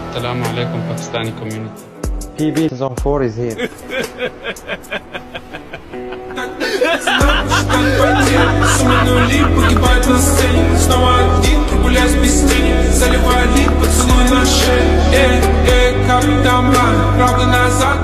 Assalamu alaikum, Pakistani community. PB season 4 is here. Нули погибают на сцене. Снова один, прогуляюсь без тени. Заливаю лип, поцелуй на шее. Как там, правда назад.